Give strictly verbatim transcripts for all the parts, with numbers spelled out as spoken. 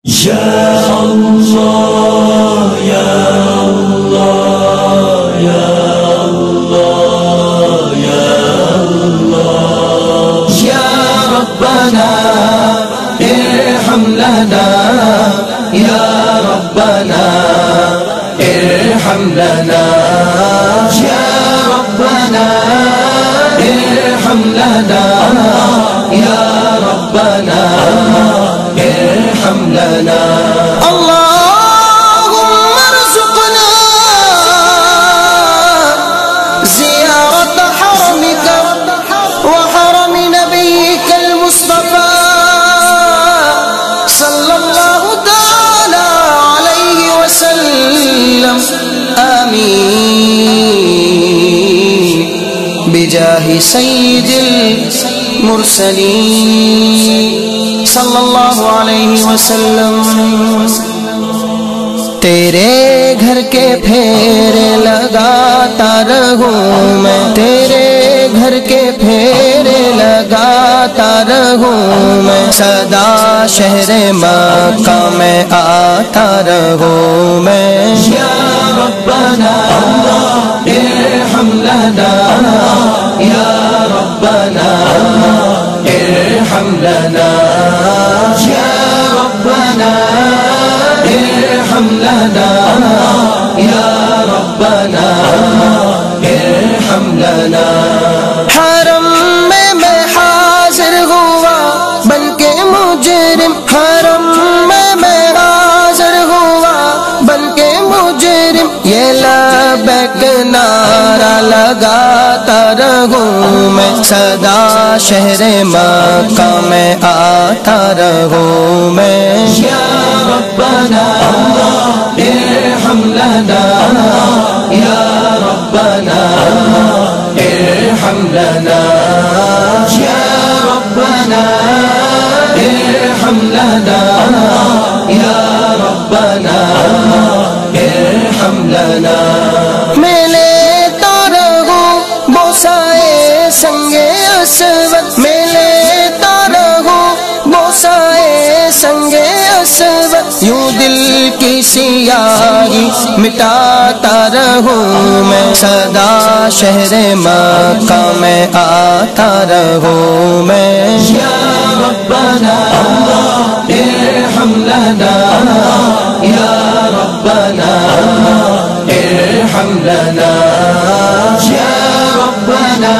یا اللہ یا اللہ یا اللہ یا اللہ یا ربنا ارحم لنا یا ربنا ارحم لنا یا ربنا ارحم لنا یا ربنا ارحم لنا اللهم ارزقنا زيارة حرمك وحرم نبيك المصطفى صلى الله تعالى عليه وسلم آمين بجاه سيد المرسلين صلی اللہ علیہ وسلم۔ تیرے گھر کے پھیرے لگاتا رہوں میں، تیرے گھر کے پھیرے لگاتا رہوں میں، سدا شہر مکہ میں آتا رہوں میں۔ یا ربنا ارحم لنا یا ربنا ارحم لنا یا ربنا ارحم لنا یا ربنا ارحم لنا۔ حرم میں میں حاضر ہوا بلکہ مجرم، حرم میں میں حاضر ہوا بلکہ مجرم، یہ لبیک نعرہ لگاتا رہوں میں، سدا شہر مکہ میں آتا رہوں میں۔ یا ربنا ارحم لنا یا ربنا ارحم لنا یا ربنا ارحم لنا یا ربنا ارحم لنا۔ میں لیتا رہوں بوسائے سنگ اسود، میں لیتا رہوں بوسائے سنگ اسود، یوں دل کی سیاہی مٹاتا رہوں میں، سدا شہر مکہ میں آتا رہوں میں۔ یا ربنا ارحم لنا یا ربنا ارحم لنا یا ربنا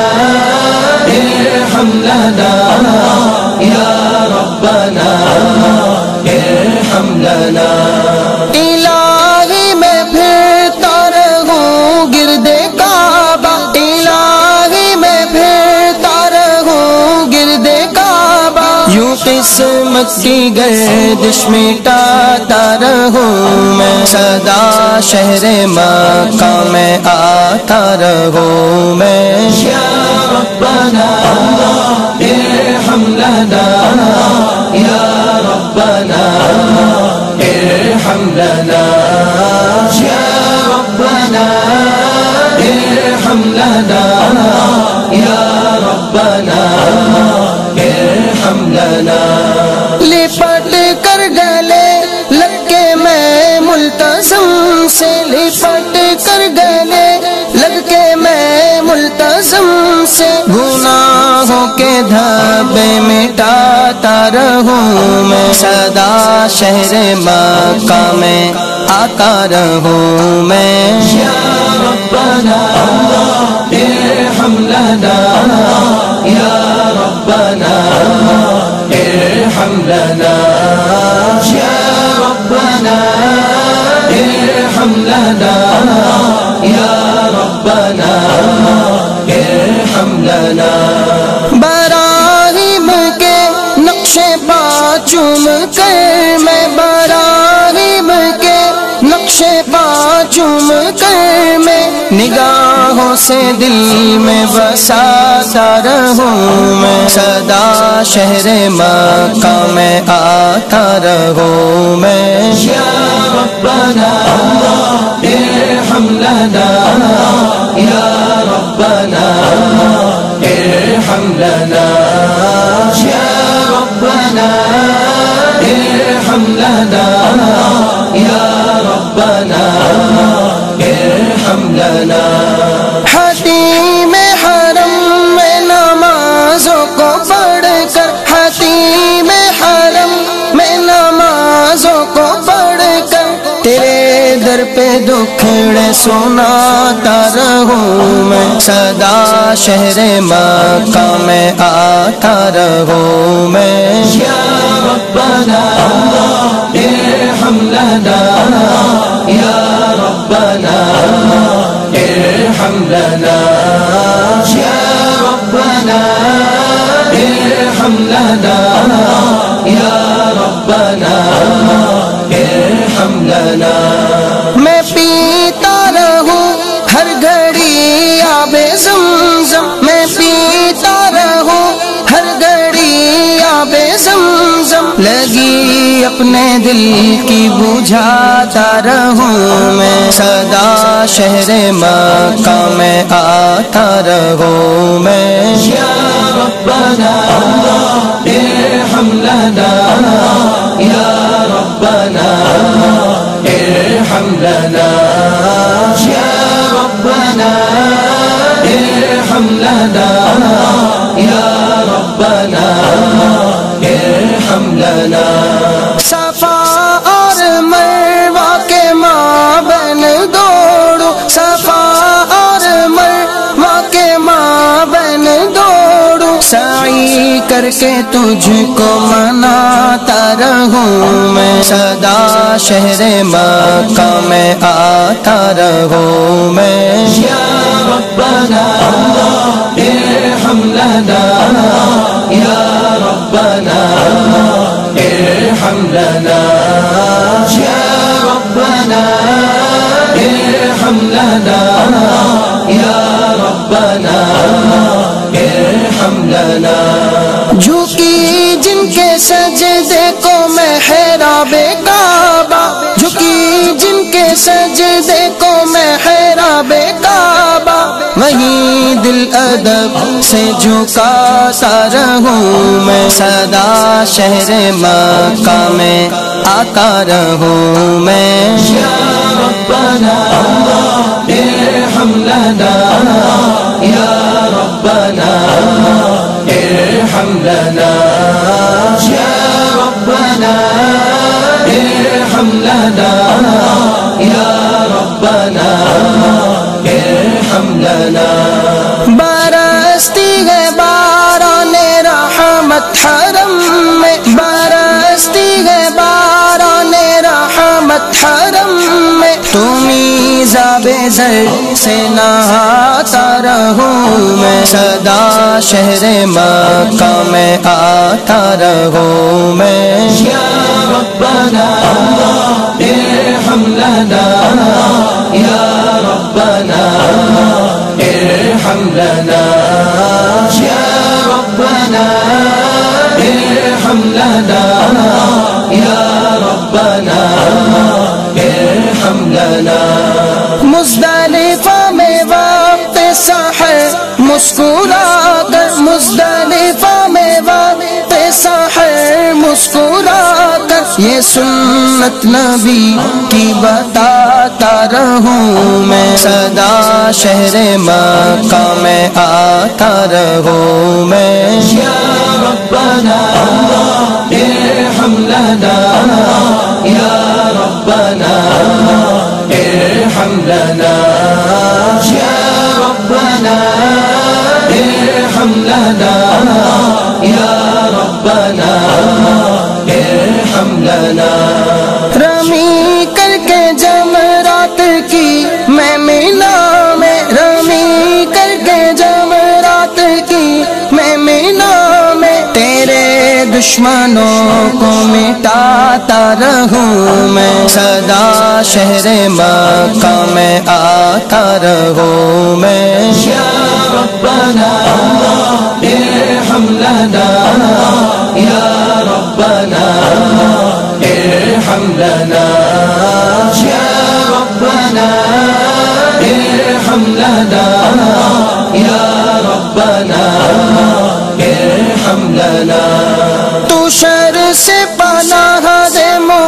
ارحم لنا یا ربنا ارحم لنا۔ الہی میں پھرتا رہوں گرد کعبہ، الہی میں پھرتا رہوں گرد کعبہ، یوں قسمت کی گردش مٹاتا رہوں میں، سدا شہر مکہ میں آتا رہوں میں۔ یا ربنا ارحم لنا یا ربنا ارحم لنا یا ربنا ارحم لنا یا ربنا ارحم لنا۔ لپٹ کر گلے لگ کے میں ملتزم سے، لپٹ کر گلے لگ کے میں ملتزم سے، گناہوں کے دھبے مٹاتا رہوں میں، سدا شہر مکہ میں آتا رہوں میں۔ یا ربنا ارحم لنا یا ربنا ارحم لنا یا ربنا ارحم لنا یا ربنا ارحم لنا۔ براہیم کے نقش پا چوم کر میں، براہیم کے نقش پا چوم کر میں، نگاہوں سے دل میں بساتا رہوں میں، سدا شہر مکہ میں آتا رہوں میں۔ یا ربنا ارحم لنا یا ربنا ارحم لنا یا ربنا ارحم ارحم لنا یا ربنا ارحم لنا حتیم حرم میں نمازوں کو پڑھ کر حتیم حرم میں نمازوں کو پڑھ کر تیرے در پہ دکھڑے سناتا رہوں میں سدا شہر مکہ میں آتا رہوں میں یا ربنا ارحم لنا یا ربنا ارحم لنا یا ربنا ارحم لنا یا ربنا ارحم لنا میں پیتا رہوں ہر گھڑی آب زمزم میں پیتا رہوں ہر گھڑی آب زمزم لگی اپنے دل کی بجھاتا رہوں میں سدا شہر مکہ میں آتا رہوں میں یا ربنا ارحم لنا یا ربنا ارحم لنا یا ربنا ارحم لنا یا ربنا ارحم لنا صفا اور مروہ کے مابین دوڑو صفا اور مروہ کے مابین دوڑو سعی کر کے تجھ کو مناتا رہوں میں سدا شہر مکہ میں آتا رہوں میں یا ربنا ارحم لنا یا ربنا ارحم لنا یا ربنا ارحم لنا یا ربنا ارحم لنا جھکی جن کے سجدے کو محراب کعبہ جھکی جن کے سجدے کو محراب کعبہ وہیں دل ادب سے جھکاتا رہوں میں سدا شہر مکہ میں آتا رہوں میں یا ربنا ارحم لنا یا ربنا ارحم لنا یا ربنا ارحم لنا یا ربنا ارحم لنا برستی ہے باران رحمت حرم میں برستی ہے باران رحمت حرم میں تمہیں زاب زر سے نہاتا رہوں میں سدا شہر مکہ میں آتا رہوں میں یا ربنا ارحم لنا یا ربنا ارحم لنا یا ربنا ارحم لنا یا ربنا ارحم لنا مزدلفہ میں وقت سحر مسکرا کر مزدلفہ میں وقت سحر مسکرا کر یہ سنت نبی کی بتاتا رہوں میں سدا شہر مکہ میں آتا رہوں میں یا ربنا ارحم لنا یا ربنا ارحم لنا یا ربنا ارحم لنا یا ربنا ارحم لنا رمی کر کے جمرات کی میں مینا میں رمی کر کے جمرات کی میں مینا میں تیرے دشمنوں کو مٹاتا رہوں میں سدا شہر مکہ میں آتا رہوں میں یا ربنا ارحم لنا یا ربنا ارحم لنا یا ربنا ارحم لنا یا ربنا ارحم لنا تو شر سے پناہ دے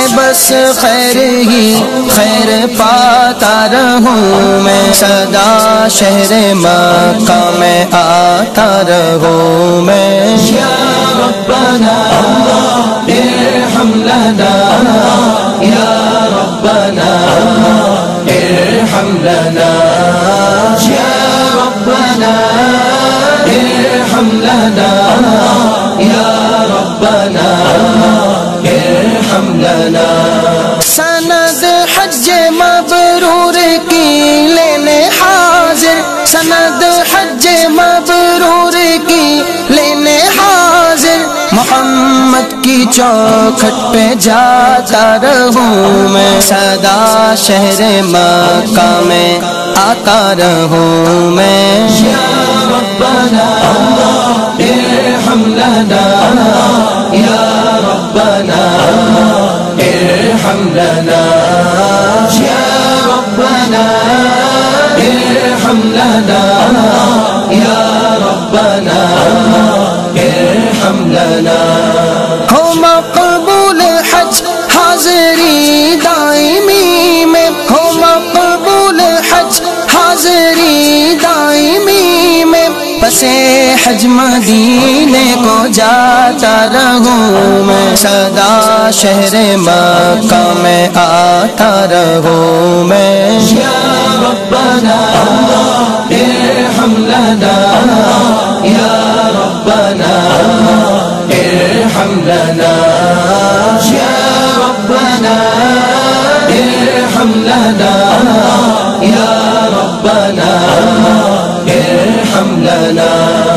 بس خیر ہی خیر پاتا رہوں میں، سدا شہر مکہ میں آتا رہوں میں۔ یا ربنا ارحم لنا یا ربنا ارحم لنا یا ربنا ارحم لنا یا ربنا ارحم لنا۔ سند حج مبرور کی لینے حاضر، سند حج مبرور کی لینے حاضر، محمد کی چوکھٹ پہ جاتا رہوں میں، سدا شہر مکہ میں آتا رہوں میں۔ یا ربنا ارحم لنا یا ربنا ارحم لنا یا ربنا ارحم لنا یا ربنا ارحم لنا۔ ہو مقبول حج حاضری دائمی میں، ہو مقبول حج حاضری دائمی میں، پسے حج مدینے کو جاتا رہوں میں، سدا شہر مکہ میں آتا رہوں میں۔ یا ربنا ارحم لنا یا ربنا ارحم لنا یا ربنا ارحم لنا یا ربنا ارحم لنا۔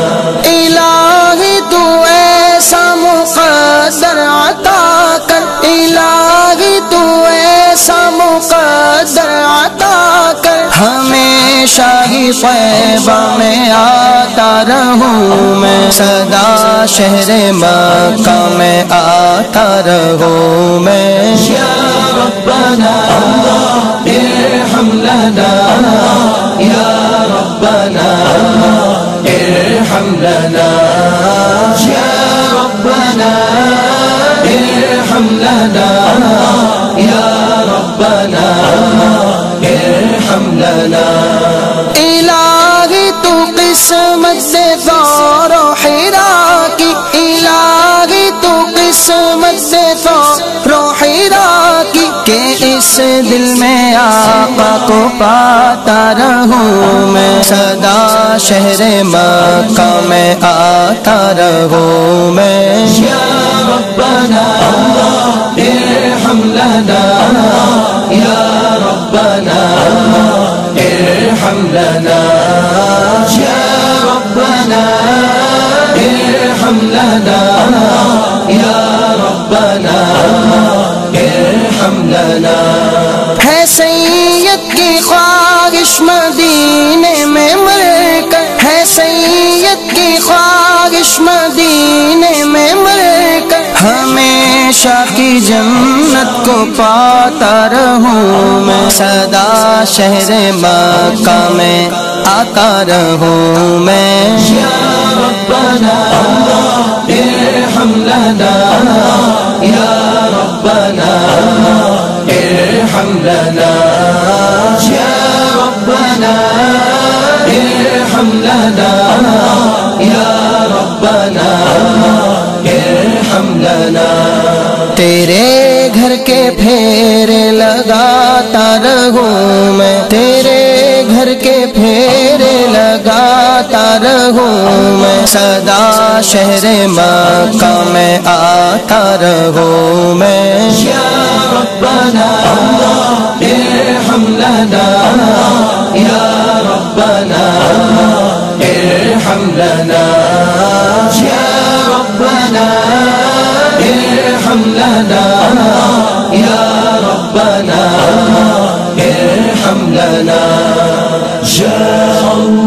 الہی تو ایسا مقدر عطا کر، الہی تو ایسا مقدر عطا کر، ہمیشہ ہی طیبہ میں آتا رہوں میں، سدا شہر مکہ میں آتا رہوں میں۔ یا ربنا ارحم لنا یا ربنا ارحم لنا یا ربنا ارحم لنا یا ربنا ارحم لنا۔ الہی تو قسمت سے ثور و حرا کی، الہی تو قسمت سے ثور و حرا کی، کہ اس دل میں آقا کو پاتا رہوں میں، سدا شہر مکہ میں آتا رہوں میں۔ یا ربنا ارحم لنا یا ربنا ارحم لنا یا ربنا ارحم لنا یا ربنا ارحم لنا۔ ہے سید کی خواہش مدینے میں مر کر، ہے سید کی خواہش مدینے میں مر کر، ہمیشہ کی جنت کو پاتا رہوں میں، سدا شہر مکہ میں آتا رہوں میں۔ یا ربنا ارحم لنا یا ربنا ارحم لنا یا ربنا ارحم لنا یا ربنا ارحم لنا۔ تیرے گھر کے پھیرے لگاتا رہوں میں، تیرے گھر کے پھیرے لگاتا رہوں میں، سدا شہر مکہ میں آتا رہوں میں۔ یا ربنا ارحم لنا یا ربنا ارحم لنا یا ربنا ارحم لنا یا ربنا ارحم لنا۔ یا